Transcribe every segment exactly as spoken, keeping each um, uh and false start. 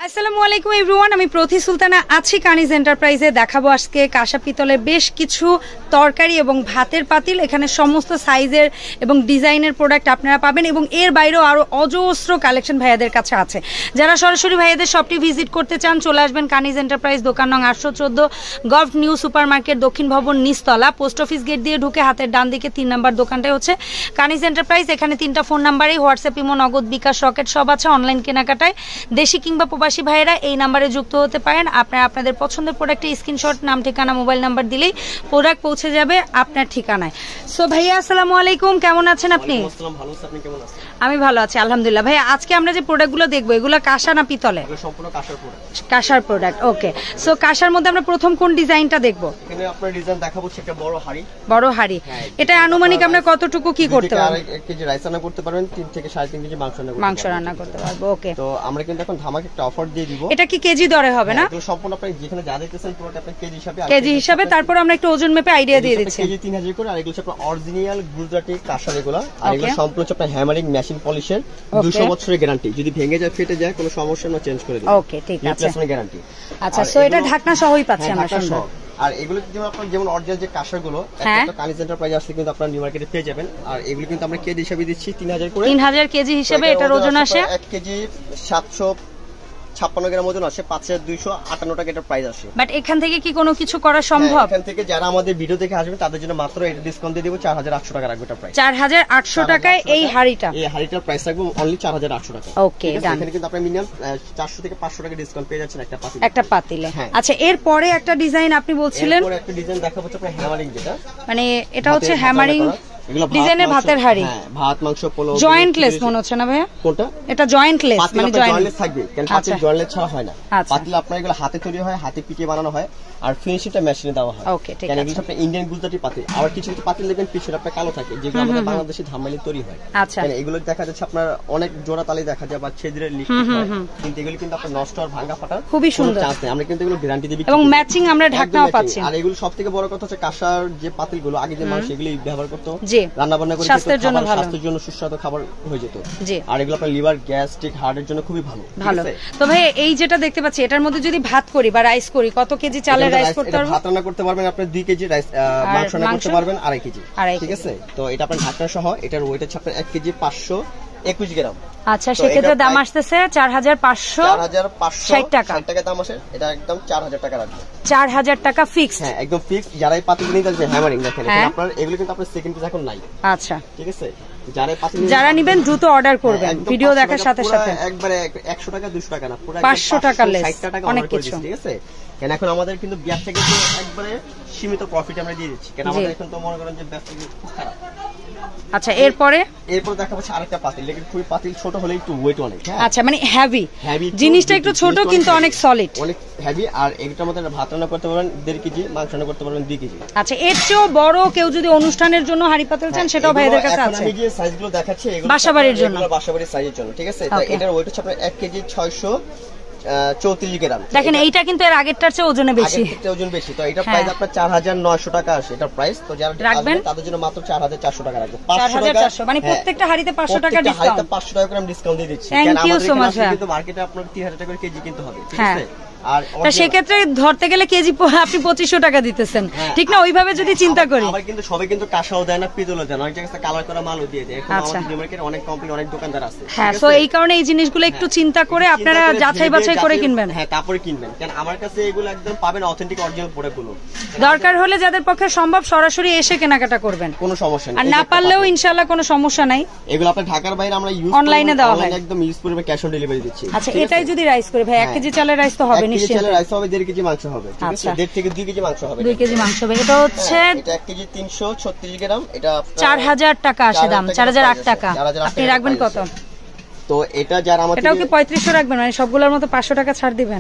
আসসালামু আলাইকুম এভরিওয়ান, আমি প্রতি সুলতানা আছি কানিজ এন্টারপ্রাইজে। দেখাবো আজকে কাঁসা পিতলের বেশ কিছু তরকারি এবং ভাতের পাতিল। এখানে সমস্ত সাইজের এবং ডিজাইনের প্রোডাক্ট আপনারা পাবেন এবং এর বাইরেও আরও অজস্র কালেকশন ভাইয়াদের কাছে আছে। যারা সরাসরি ভাইয়াদের শপটি ভিজিট করতে চান চলে আসবেন কানিজ এন্টারপ্রাইজ, দোকান নং আটশো চোদ্দ, গল্ফ নিউ সুপার মার্কেট, দক্ষিণ ভবন, নিচতলা, পোস্ট অফিস গেট দিয়ে ঢুকে হাতের ডান দিকে তিন নাম্বার দোকানটাই হচ্ছে কানিজ এন্টারপ্রাইজ। এখানে তিনটা ফোন নাম্বারেই হোয়াটসঅ্যাপ, ইমো, নগদ, বিকাশ, রকেট সব আছে। অনলাইন কেনাকাটায় দেশি কিংবা প্রবাসী ভাইয়েরা এই নাম্বারে যুক্ত হতে পারেন। আপনারা আপনাদের পছন্দের প্রোডাক্টের স্ক্রিনশট, নাম, ঠিকানা, মোবাইল নাম্বার দিলেই প্রোডাক্ট পৌঁছে যাবে আপনার ঠিকানায়। সো ভাইয়া আসসালামু আলাইকুম, কেমন আছেন আপনি? আমি ভালো আছি আলহামদুলিল্লাহ। ভাইয়া আজকে আমরা যে প্রোডাক্টগুলো দেখবো এগুলো কাঁসা না পিতলে? সম্পূর্ণ কাঁসার প্রোডাক্ট। কাঁসার প্রোডাক্ট, ওকে। সো কাঁসার মধ্যে আমরা প্রথম কোন ডিজাইনটা দেখবো? এখানে আপনার ডিজাইন দেখাবো সেটা বড় হাড়ি। বড় হাড়ি, এটা আনুমানিক আমরা কতটুকু কি করতে পারবো? এক কেজি রাইস রান্না করতে পারবেন, তিন থেকে সাড়ে তিন কেজি মাংস রান্না করতে মাংস রান্না করতে পারবো, ওকে। তো আমরা কিন্তু এখন ধামাকা একটা অফার দিয়ে দিব। এটা কি কেজি দরে হবে না? তো সম্পূর্ণ আপনি যেখানে যা দিতেছেন পুরোটা আপনি কেজি হিসাবে কেজি হিসাবে তারপর আমরা একটু ওজন মেপে আইডিয়া দিয়ে দিচ্ছি। কেজি তিন হাজার করে। আর এগুলো আপনার অরিজিনাল গুজরাটি কাঁসার এগুলো। আর এগুলো সম্পূর্ণ আপনার হ্যামারিং মেশিন পলিশের দুইশো বছরের গ্যারান্টি। যদি ভেঙে যায়, ফেটে যায়, কোনো সমস্যা না, চেঞ্জ করে দিই, ওকে ঠিক আছে, রিপ্লেসমেন্ট গ্যারান্টি। আচ্ছা, সো এটা ঢাকনা সহই পাচ্ছি আমরা সুন্দর। আর এগুলো যেমন আপনার যেমন অরিজিনাল যে কাঁসার গুলো একটা কানিজ এন্টারপ্রাইজ আসলে কিন্তু আপনারা নিউ মার্কেটে পেয়ে যাবেন। আর এগুলো কিন্তু আমরা কেজি হিসাবে দিচ্ছি তিন হাজার করে। তিন হাজার কেজি হিসেবে এটার ওজন আসে এক কেজি সাতশো ছাপ্পান্ন গ্রাম ওজন আসে, পাঁচ হাজার দুইশো আটান্ন টাকা এটার প্রাইস আসে। বাট এখান থেকে কি কোনো কিছু করা সম্ভব? এখান থেকে যারা আমাদের ভিডিও দেখে আসবেন তাদের জন্য মাত্র এটা ডিসকাউন্ট দিয়ে দেব, চার হাজার আটশো টাকা রাখবো এটা প্রাইস। চার হাজার আটশো টাকায় এই হাড়িটা, এই হাড়িটার প্রাইস রাখবো অনলি চার হাজার আটশো টাকা। ওকে ডান। এখানে কিন্তু আপনি মিনিমাম চারশো থেকে পাঁচশো টাকা ডিসকাউন্ট পেয়ে যাচ্ছেন একটা পাতিলে। একটা পাতিলে, আচ্ছা। এর পরে একটা ডিজাইন আপনি বলছিলেন? এরপর একটা ডিজাইন দেখাবো আপনাদের হ্যামারিং, যেটা মানে এটা হচ্ছে হ্যামারিং ডিজাইনের ভাতের হাড়ি। হ্যাঁ, ভাত, মাংস, পোলাও, জয়েন্টলেস মনে হচ্ছে না ভাইয়া? কোনটা? এটা জয়েন্টলেস, মানে জয়েন্টলেস থাকবে, কারণ পাতিল জয়েন্টলেস ছাড়া হয় না। পাতিল আপনার এগুলো হাতে তৈরি হয়, হাতে পিটিয়ে বানানো হয়, আর ফিনিশিংটা মেশিনে দেওয়া হয়। ওকে ঠিক আছে। কারণ এগুলো আপনার ইন্ডিয়ান গুজরাটি পাতিল। আর কিছু কিছু পাতিল দেখবেন পিছনে আপনার কালো থাকে, যেগুলো আমাদের বাংলাদেশি ধামাইলে তৈরি হয়। আচ্ছা, কারণ এগুলো দেখা যাচ্ছে আপনার অনেক জোড়া তালি দেখা যায় বা ছেদরে লিক হয়, কিন্তু এগুলো কিন্তু আপনার নষ্ট আর ভাঙা ফাটার খুবই সুন্দর চান্স নেই। আমরা কিন্তু এগুলো গ্যারান্টি দিই এবং ম্যাচিং আমরা ঢাকনাও পাচ্ছি। আর এগুলো সবথেকে বড় কথা হচ্ছে কাঁসার যে পাতিলগুলো আগে যে মানুষ এগুলি ব্যবহার করতো রান্না বান্না করে, স্বাস্থ্যের জন্য ভালো, স্বাস্থ্যের জন্য সুস্বাদু খাবার হয়ে যেত। আর এগুলো আপনার লিভার, গ্যাস্ট্রিক, হার্টের জন্য খুবই ভালো। ভালো। তো ভাই এই যেটা দেখতে পাচ্ছি এটার মধ্যে যদি ভাত করি বা রাইস করি, কত কেজি চালের রাইস করতে পারবো? ভাত রান্না করতে পারবেন আপনি দুই কেজি, রাইস মাংস রান্না করতে পারবেন আড়াই কেজি। ঠিক আছে, তো এটা আপনার ঢাকনা সহ এটার ওয়েট হচ্ছে আপনার এক কেজি পাঁচশো একুশ গ্রাম। আচ্ছা, সেক্ষেত্রে দাম আসতেছে চার হাজার পাঁচশো ষাট টাকা। টাকা দাম আসে, এটা একদম চার হাজার টাকা রাখবে। চার হাজার টাকা ফিক্স? হ্যাঁ, একদম ফিক্স। যারা এই পাতিল নিতে যাচ্ছে হ্যামারিং দেখেন, আপনার এগুলো কিন্তু আপনার সেকেন্ড পিস এখন নাই। আচ্ছা ঠিক আছে, যারা পাতিল যারা নেবেন দ্রুত অর্ডার করবেন ভিডিও দেখার সাথে সাথে। একবারে একশো টাকা দুশো টাকা না, পুরো পাঁচশো টাকা লেস, অনেক কিছু। ঠিক আছে, কেন এখন আমাদের কিন্তু বিয়ার থেকে একবারে সীমিত প্রফিট আমরা দিয়ে দিচ্ছি, কেন আমাদের এখন তো মনে করেন যে ব্যবসা খুব খারাপ। আচ্ছা, এরপরে এরপর দেখা যাচ্ছে আরেকটা পাতিল, লেকিন খুবই পাতিল ছোট হলে একটু ওয়েট অনেক। আচ্ছা, মানে হেভি হেভি জিনিসটা একটু ছোট কিন্তু অনেক সলিড, অনেক হেভি। আর এটার মধ্যে ভাত রান্না করতে পারবেন দেড় কেজি, মাংস রান্না করতে পারবেন দুই কেজি। আচ্ছা, এর চেয়েও বড় কেউ যদি অনুষ্ঠানের জন্য হাড়ি পাতিল চান সেটাও ভাইদের কাছে আছে। আমি যে সাইজগুলো দেখাচ্ছি এগুলো বাসাবাড়ির জন্য, বাসাবাড়ির সাইজের জন্য। ঠিক আছে, তো এটার ওয়েট হচ্ছে আপনার এক কেজি ছয়শো চৌত্রিশ গ্রাম। দেখেন এইটা কিন্তু এর আগেরটার চেয়ে ওজনে বেশি, ওজন বেশি। তো এটা প্রাইস আপনার চার হাজার নয়শো টাকা আসে এটার প্রাইস। তো যারা রাখবেন তাদের জন্য মাত্র চার হাজার চারশো টাকা রাখবেন। চার হাজার চারশো, মানে প্রত্যেকটা হাড়িতে পাঁচশো টাকা ডিসকাউন্ট। পাঁচশো টাকা করে ডিসকাউন্ট দিয়ে দিচ্ছি, কারণ আমাদের কিন্তু মার্কেটে আপনার তিন হাজার টাকা করে কেজি কিনতে হবে। ঠিক আছে, আর সেক্ষেত্রে ধরতে গেলে কেজি আপনি পঁচিশশো টাকা দিতেছেন, ঠিক না? ওইভাবে যদি চিন্তা করি, আবার কিন্তু সবাই কিন্তু কাঁসাও দেয় না, পিতলও দেয় না, অনেক জায়গায় কালার করা মালও দিয়ে দেয়। এখন আমাদের নিউ মার্কেটে অনেক কোম্পানি, অনেক দোকানদার আছে। হ্যাঁ, সো এই কারণে এই জিনিসগুলো একটু চিন্তা করে আপনারা যাচাই বাছাই করে কিনবেন। হ্যাঁ, তারপরে কিনবেন, কারণ আমার কাছে এগুলো একদম পাবেন অথেন্টিক অরিজিনাল প্রোডাক্টগুলো। দরকার হলে যাদের পক্ষে সম্ভব সরাসরি এসে কেনাকাটা করবেন, কোনো সমস্যা নেই। আর না পারলেও ইনশাআল্লাহ কোনো সমস্যা নাই। এগুলো আপনি ঢাকার বাইরে আমরা ইউজ অনলাইনে দেওয়া হয়, একদম ইউজ করে ক্যাশ অন ডেলিভারি দিচ্ছি। আচ্ছা, এটাই যদি রাইস করে ভাই এক কেজি চালের রাইস তো হবে নিশ্চয়ই। চালের রাইস হবে দেড় কেজি মাংস হবে। ঠিক আছে, দেড় থেকে দুই কেজি মাংস হবে। দুই কেজি মাংস হবে। এটা হচ্ছে এটা এক কেজি তিনশো ছত্রিশ গ্রাম। এটা চার হাজার টাকা আসে দাম, চার হাজার আট টাকা। আপনি রাখবেন কত? তো এটা যারা আমাদের এটাও কি পঁয়ত্রিশশো রাখবেন, মানে সবগুলোর মতো পাঁচশো টাকা ছাড় দিবেন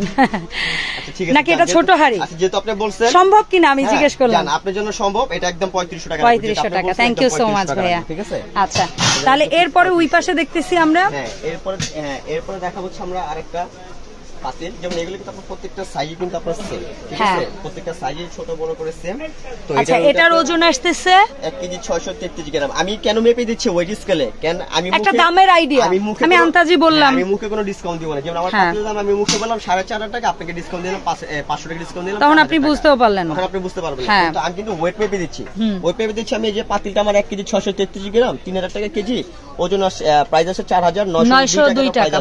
নাকি? এটা ছোট হাড়ি, আচ্ছা যেহেতু আপনি বলছেন সম্ভব কিনা আমি জিজ্ঞেস করলাম। আপনার জন্য সম্ভব, এটা একদম পঁয়ত্রিশশো টাকা। পঁয়ত্রিশশো টাকা, থ্যাংক ইউ সো মাচ ভাইয়া। ঠিক আছে, আচ্ছা তাহলে এরপরে ওই পাশে দেখতেছি আমরা। হ্যাঁ, এরপরে হ্যাঁ এরপরে দেখা হচ্ছে আমরা আরেকটা পাতিল, যেমন এগুলো কিন্তু আপনার প্রত্যেকটা সাইজে কিন্তু আপনার সেম, ঠিক আছে, প্রত্যেকটা সাইজে ছোট বড় করে সেম। তো আচ্ছা এটার ওজন আসতেছে এক কেজি ছয়শো তেত্রিশ গ্রাম। আমি কেন মেপে দিচ্ছি ওয়েট স্কেলে, কেন আমি একটা দামের আইডিয়া আমি আন্তাজি বললাম, আমি মুখে কোনো ডিসকাউন্ট দিব না। যেমন আমার পাতিলের দাম আমি মুখে বললাম সাড়ে চার হাজার টাকা, আপনাকে ডিসকাউন্ট দিলাম পাঁচশো টাকা ডিসকাউন্ট দিলাম, তখন আপনি বুঝতেও পারলেন, তখন আপনি বুঝতে পারবেন। কিন্তু আমি কিন্তু ওয়েট মেপে দিচ্ছি, ওয়েট মেপে দিচ্ছি। আমি এই যে পাতিলটা আমার এক কেজি ছয়শো তেত্রিশ গ্রাম, তিন হাজার টাকা কেজি, ওজন প্রাইস আছে চার হাজার নয়শো দুই টাকা,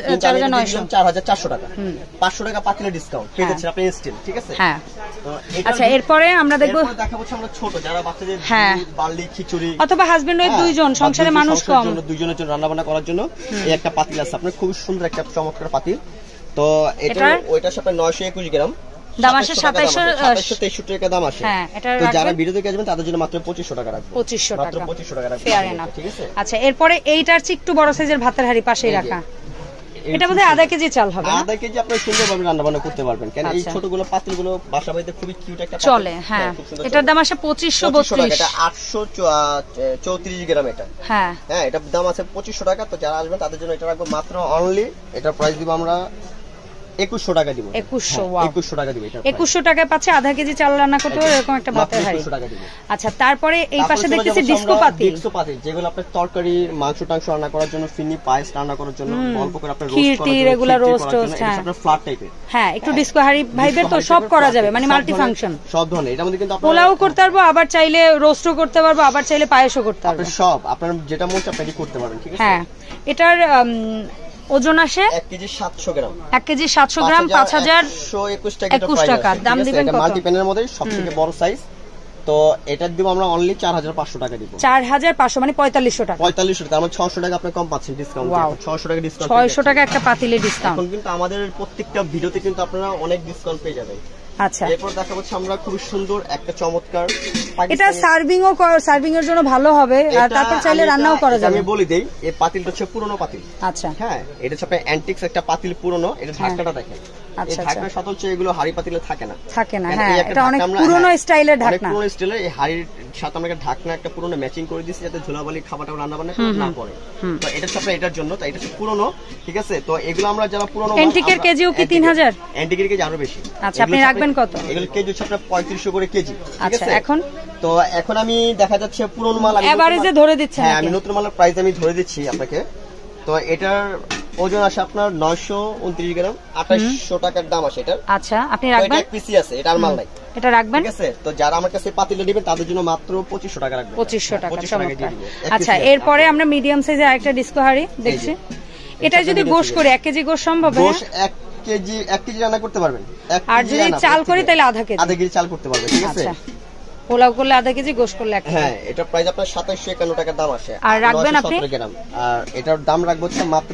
চার হাজার চারশো টাকা, পাঁচশো টাকা পাতিলের ডিসকাউন্ট পেয়ে যাচ্ছেন আপনি ইনস্ট্যান্ট, ঠিক আছে। আচ্ছা এরপরে আমরা দেখবো দেখাবো আমরা ছোট যারা বাচ্চাদের বার্লি খিচুড়ি অথবা হাজবেন্ড ওয়াইফ দুইজন, সংসারে মানুষ কম, দুইজনের জন্য রান্না বান্না করার জন্য এই একটা পাতিল আছে আপনার, খুব সুন্দর একটা চমৎকার পাতিল। তো এটা ওইটার সাথে নয়শো একুশ গ্রাম, দাম আসে সাতাইশশো তেষট্টি টাকা দাম আসে। তো যারা ভিডিও দেখে আসবেন তাদের জন্য মাত্র পঁচিশশো টাকা রাখবো, পঁচিশশো টাকা, মাত্র পঁচিশশো টাকা রাখবো, ঠিক আছে। আচ্ছা এরপরে এইটার চেয়ে একটু বড় সাইজের ভাতের হাঁড়ি পাশেই রাখা, এটা বোধহয় আধা কেজি চাল হবে, আধা কেজি আপনি সুন্দরভাবে রান্না বান্না করতে পারবেন। কারণ এই ছোটগুলো পাতিলগুলো বাসা বাড়িতে খুবই কিউট একটা চলে। হ্যাঁ এটার দাম আসে পঁচিশশো বত্রিশ, এটা আটশো চৌত্রিশ গ্রাম এটা। হ্যাঁ হ্যাঁ এটার দাম আছে পঁচিশশো টাকা। তো যারা আসবেন তাদের জন্য এটা রাখবো মাত্র অনলি, এটার প্রাইস দিব আমরা একুশশো টাকা দিব, একুশশো একুশশো টাকা দিব, এটা একুশশো টাকায় পাচ্ছে আধা কেজি চাল রান্না করতে হবে এরকম একটা ভাতের হাঁড়ি। আচ্ছা তারপরে এই পাশে দেখতেছি ডিস্কো পাতিল, ডিস্কো পাতিল যেগুলো আপনার তরকারি মাংস টাংস রান্না করার জন্য, ফিনি পায়েস রান্না করার জন্য, অল্প করে আপনার রোস্ট করার জন্য, রেগুলার রোস্ট টোস্ট, হ্যাঁ আপনার ফ্ল্যাট টাইপের, হ্যাঁ একটু ডিস্কো হাঁড়ি ভাইবের তো সব করা যাবে, মানে মাল্টি ফাংশন সব ধরনের। এটার মধ্যে কিন্তু আপনারা পোলাও করতে পারবো, আবার চাইলে রোস্টও করতে পারবো, আবার চাইলে পায়েসও করতে পারবো, সব আপনার যেটা মন চায় আপনি করতে পারবেন, ঠিক আছে। হ্যাঁ এটার ওজন আসে এক কেজি সাতশো গ্রাম, এক কেজি সাতশো গ্রাম, পাঁচ হাজার একুশ টাকা, দাম দিবেন কত? মাল্টি প্যানের মধ্যে সবথেকে বড় সাইজ। তো এটার দিব আমরা অনলি চার হাজার পাঁচশো টাকা দিব, চার হাজার পাঁচশো মানে পঁয়তাল্লিশশো টাকা, পঁয়তাল্লিশশো টাকা, আমরা ছয়শো টাকা আপনি কম পাচ্ছেন ডিসকাউন্ট, ছয়শো টাকা ডিসকাউন্ট, ছয়শো টাকা একটা পাতিলে ডিসকাউন্ট। এখন কিন্তু আমাদের প্রত্যেকটা ভিডিওতে কিন্তু আপনারা অনেক ডিসকাউন্ট পেয়ে যাবেন। আচ্ছা এরপর দেখা হচ্ছে আমরা খুব সুন্দর একটা চমৎকার, এটা সার্ভিং ও সার্ভিং এর জন্য ভালো হবে, আর তারপর চাইলে রান্নাও করা যাবে। আমি বলি দেই এই পাতিলটা হচ্ছে পুরনো পাতিল। আচ্ছা হ্যাঁ এটা হচ্ছে আপনার অ্যান্টিক্স একটা পাতিল, পুরনো। এটা ঢাকনাটা দেখেন, এই ঢাকনার সাথে হচ্ছে এগুলো হাড়ি পাতিলে থাকে না, থাকে না। হ্যাঁ এটা অনেক পুরনো স্টাইলের ঢাকনা, পুরনো স্টাইলের। এই হাড়ির সাথে আমরা ঢাকনা একটা পুরনো ম্যাচিং করে দিয়েছি যাতে ধুলাবালি খাবারটা রান্না বান্না করতে না পড়ে। তো এটা হচ্ছে আপনার এটার জন্য, তো এটা হচ্ছে পুরনো, ঠিক আছে। তো এগুলো আমরা যারা পুরনো, অ্যান্টিকের কেজিও কি তিন হাজার? অ্যান্টিকের কেজি আরো বেশি। আচ্ছা আপনি রাখবেন কত? এগুলো কেজি হচ্ছে আপনার পঁয়ত্রিশশো করে কেজি, ঠিক আচ্ছা আছে। এখন তো এখন আমি দেখা যাচ্ছে পুরনো মাল, আমি এভারেজে ধরে দিচ্ছি, হ্যাঁ আমি নতুন মালের প্রাইস আমি ধরে দিচ্ছি আপনাকে। তো এটার ওজন আসে আপনার নয়শো উনত্রিশ গ্রাম, আঠাশশো টাকার দাম আসে এটা। আচ্ছা আপনি রাখবেন, এক পিসি আছে, এটা আর মাল নাই, এটা রাখবেন, ঠিক আছে। তো যারা আমার কাছে পাতিলে নেবেন তাদের জন্য মাত্র পঁচিশশো টাকা রাখবেন, পঁচিশশো টাকা। আচ্ছা এরপরে আমরা মিডিয়াম সাইজের আরেকটা ডিস্কো হাঁড়ি দেখছি, এটা যদি গোশ করি এক কেজি গোশ সম্ভব? গোশ এক কেজি এক কেজি রান্না করতে পারবেন, আর যদি চাল করি তাহলে আধা কেজি, আধা কেজি চাল করতে পারবেন, ঠিক আছে। পোলাও করলে আধা কেজি, গোশ করলে এক কেজি। হ্যাঁ এটা প্রাইস আপনার সাতাশশো একান্ন টাকা দাম আসে। আর রাখবেন আপনি, আর এটার দাম রাখবো হচ্ছে মাত্র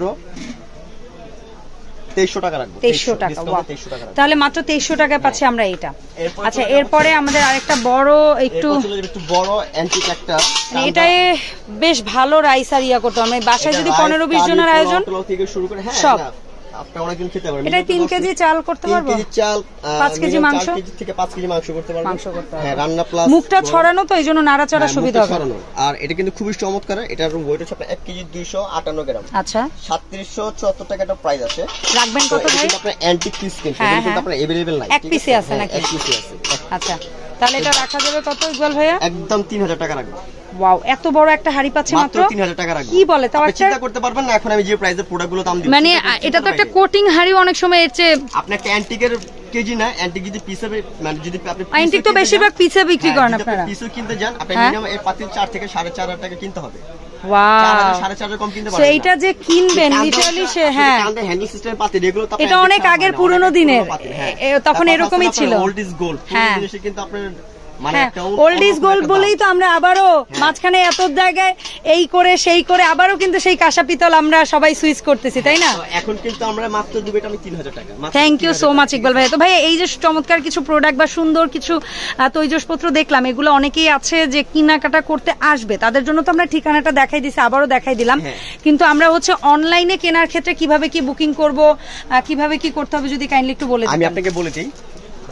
তেইশশো টাকা রাখবো, তেইশশো টাকা। তাহলে মাত্র তেইশশো টাকায় পাচ্ছি আমরা এটা। আচ্ছা এরপরে আমাদের আরেকটা বড় একটু একটু বড় অ্যান্টিক একটা, এটাই বেশ ভালো রাইস আর ইয়া করতে হবে বাসায় যদি পনেরো বিশ জনের আয়োজন থেকে শুরু করে, হ্যাঁ সব আপনি অনেকজন খেতে পারবেন। এটা তিন কেজি চাল করতে পারবো, তিন কেজি চাল, পাঁচ কেজি মাংস, চার কেজি থেকে পাঁচ কেজি মাংস করতে পারবেন, মাংস করতে পারবেন। হ্যাঁ রান্না প্লাস মুখটা ছড়ানো, তো এইজন্য নাড়াচাড়া সুবিধা হবে। আর এটা কিন্তু খুবই চমৎকার, এটার ওয়েট হচ্ছে এক কেজি দুইশো আটান্ন গ্রাম। আচ্ছা সাতত্রিশশো চুয়াত্তর টাকা একটা প্রাইস আছে। রাখবেন কত ভাই? এটা আপনার অ্যান্টিক পিস কিন্তু, এটা কিন্তু আপনার अवेलेबल নাই, এক পিসে আছে নাকি? এক পিসে আছে। আচ্ছা তাহলে এটা রাখা যাবে কত ইকবাল ভাইয়া? একদম তিন হাজার টাকা রাখবো। ওয়াও এত বড় একটা হাড়ি পাচ্ছে মাত্র তিন হাজার টাকা রাখবো। কি বলে তাও একটা চিন্তা করতে পারবেন না এখন আমি যে প্রাইসে প্রোডাক্টগুলো দাম দিচ্ছি, মানে এটা তো একটা কোটিং হাড়ি, অনেক সময় এর চেয়ে আপনি একটা অ্যান্টিকের কেজি না, অ্যান্টিক যদি পিসে মানে যদি আপনি অ্যান্টিক তো বেশিরভাগ পিসে বিক্রি করেন আপনারা, পিসও কিনতে যান আপনি মিনিমাম এর পাতিল চার থেকে সাড়ে চার হাজার টাকা কিনতে হবে। ওয়াও সাড়ে চার হাজার কম কিনতে পারবেন। সো এইটা যে কিনবেন লিটারালি সে, হ্যাঁ হ্যান্ডেল সিস্টেম পাতিল এগুলো তো এটা অনেক আগের পুরনো দিনের, তখন এরকমই ছিল। ওল্ড ইজ গোল্ড, পুরনো জিনিস কিন্তু আপনার মানে একটা ওল্ড ইজ গোল্ড বলেই তো আমরা আবারও মাঝখানে এত জায়গায় এই করে সেই করে আবারও কিন্তু সেই কাঁসা পিতল আমরা সবাই সুইচ করতেছি, তাই না? এখন কিন্তু আমরা মাত্র দিব এটা আমি তিন হাজার টাকা। Thank you so much Iqbal ভাই। তো ভাই এই যে চমৎকার কিছু প্রোডাক্ট বা সুন্দর কিছু তৈজসপত্র দেখলাম, এগুলো অনেকেই আছে যে কেনাকাটা করতে আসবে, তাদের জন্য তো আমরা ঠিকানাটা দেখাই দিছি, আবারও দেখাই দিলাম। কিন্তু আমরা হচ্ছে অনলাইনে কেনার ক্ষেত্রে কিভাবে কি বুকিং করব, কিভাবে কি করতে হবে যদি কাইন্ডলি একটু বলে দিন। আমি আপনাকে বলে দিই,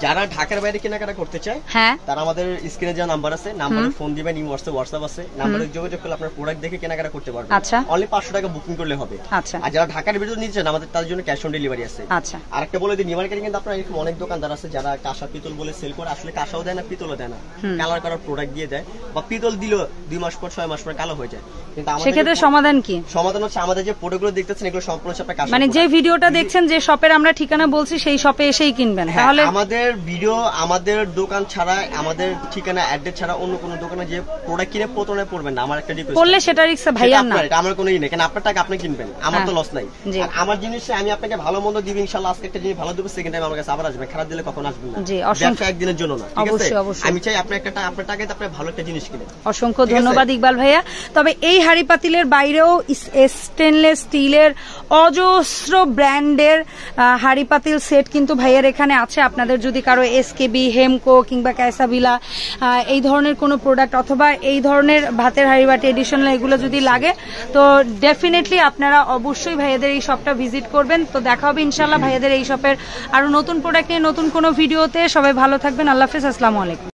যারা ঢাকার বাইরে কেনাকাটা করতে চায় হ্যাঁ তারা আমাদের স্ক্রিনে যে নাম্বার আছে নাম্বারে ফোন দিবেন, ইমো হোয়াটসঅ্যাপ হোয়াটসঅ্যাপ আছে, নাম্বারে যোগাযোগ করলে আপনার প্রোডাক্ট দেখে কেনাকাটা করতে পারবেন। আচ্ছা অনলি পাঁচশো টাকা বুকিং করলে হবে। আচ্ছা আর যারা ঢাকার ভিতরে নিতে চান আমাদের তার জন্য ক্যাশ অন ডেলিভারি আছে। আচ্ছা আরেকটা বলে দিই, নিউ মার্কেটে কিন্তু আপনার এরকম অনেক দোকানদার আছে যারা কাঁসা পিতল বলে সেল করে, আসলে কাঁসাও দেয় না পিতলও দেয় না, কালার করার প্রোডাক্ট দিয়ে দেয়, বা পিতল দিল দুই মাস পর ছয় মাস পর কালো হয়ে যায়। কিন্তু আমাদের সেক্ষেত্রে সমাধান কি? সমাধান হচ্ছে আমাদের যে প্রোডাক্টগুলো দেখতেছেন এগুলো সম্পূর্ণ আপনার কাঁসা, মানে যে ভিডিওটা দেখছেন যে শপের আমরা ঠিকানা বলছি সেই শপে এসেই কিনবেন। তাহলে আমাদের ভিডিও আমাদের দোকান ছাড়া, আমাদের ঠিকানা অ্যাড্রেস ছাড়া অন্য কোনো দোকানে যে প্রোডাক্ট কিনে প্রতারণায় পড়বেন না। আমার একটা রিকোয়েস্ট, করলে সেটা রিস্ক ভাইয়ার না, এটা আমার কোনো ই নেই, কারণ আপনার টাকা আপনি কিনবেন, আমার তো লস নাই। আর আমার জিনিস আমি আপনাকে ভালো মন্দ দিব ইনশাআল্লাহ। আজকে একটা জিনিস ভালো দেব, সেকেন্ড টাইম আমার কাছে আবার আসবে, খারাপ দিলে কখন আসবে না। জি অসংখ্য, একদিনের জন্য না, ঠিক আছে? আমি চাই আপনি একটা আপনার টাকাতে আপনি ভালো একটা জিনিস কিনেন। অসংখ্য ধন্যবাদ ইকবাল ভাইয়া। তবে এই হাড়ি পাতিলের বাইরেও স্টেনলেস স্টিলের অজস্র ব্র্যান্ডের হাড়ি পাতিল সেট কিন্তু ভাইয়ার এখানে আছে। আপনাদের যদি কারো এসকেবি, হেমকো কিংবা ক্যাসাবিলা এই ধরনের কোনো প্রোডাক্ট অথবা এই ধরনের ভাতের হাড়ি বাটি এডিশনাল এগুলো যদি লাগে তো ডেফিনেটলি আপনারা অবশ্যই ভাইয়াদের এই শপটা ভিজিট করবেন। তো দেখা হবে ইনশাল্লাহ ভাইয়াদের এই শপের আরো নতুন প্রোডাক্ট নিয়ে নতুন কোনো ভিডিওতে। সবাই ভালো থাকবেন, আল্লাহ হাফেজ, আসসালামু আলাইকুম।